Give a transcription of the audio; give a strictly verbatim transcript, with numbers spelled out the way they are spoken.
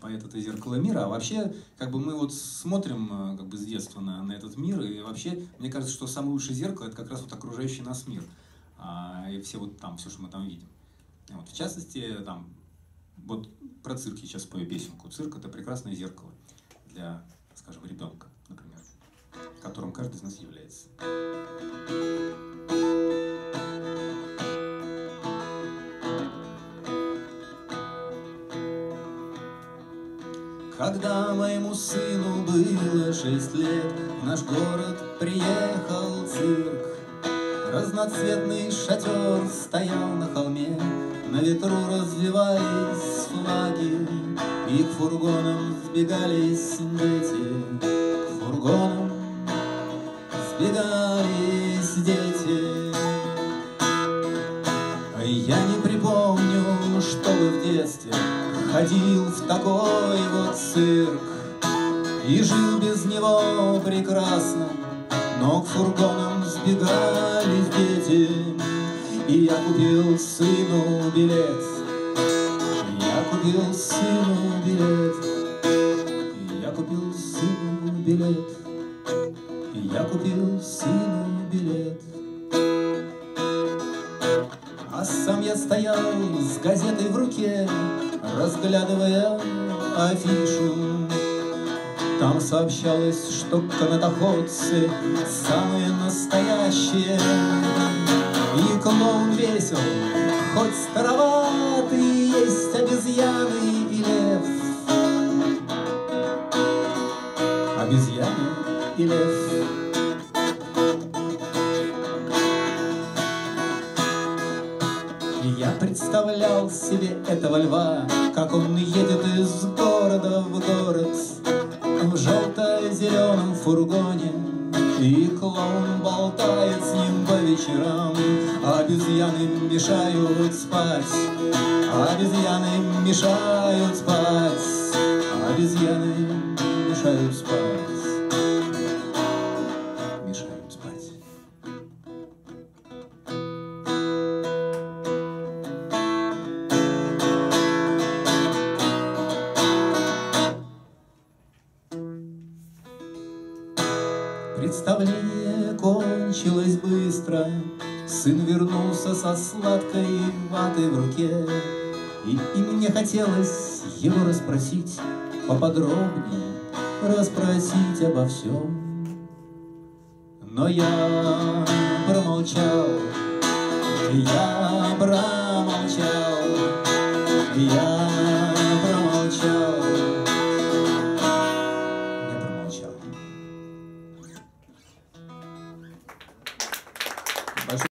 поэт — это зеркало мира. А вообще, как бы мы вот смотрим как бы с детства на, на этот мир, и вообще, мне кажется, что самое лучшее зеркало — это как раз вот окружающий нас мир. А, и все вот там, все, что мы там видим. Вот, в частности, там, вот про цирк я сейчас спою песенку. Цирк — это прекрасное зеркало для, скажем, ребенка, например, которым каждый из нас является. Когда моему сыну было шесть лет, в наш город приехал цирк. Разноцветный шатер стоял на холме, на ветру развивались флаги, и к фургонам сбегались дети, к фургонам сбегались дети. Я не припомню, чтобы в детстве ходил в такой вот цирк и жил без него прекрасно, но к фургонам сбегались дети, и я купил сыну билет, я купил сыну билет, я купил сыну билет, я купил сыну билет. А сам я стоял с газетой в руке, разглядывая афишу. Там сообщалось, что канатоходцы самые настоящие. И клоун весел, хоть староватый, есть обезьяны и лев. Обезьяны и лев. Я представлял себе этого льва, как он едет из города в город в желто-зеленом фургоне, и клоун болтает с ним по вечерам. Обезьяны мешают спать, обезьяны мешают спать, обезьяны мешают спать, мешают спать. Представление кончилось быстро, сын вернулся со сладкой ватой в руке, и, и мне хотелось его расспросить поподробнее, расспросить обо всем. Но я промолчал, я промолчал, я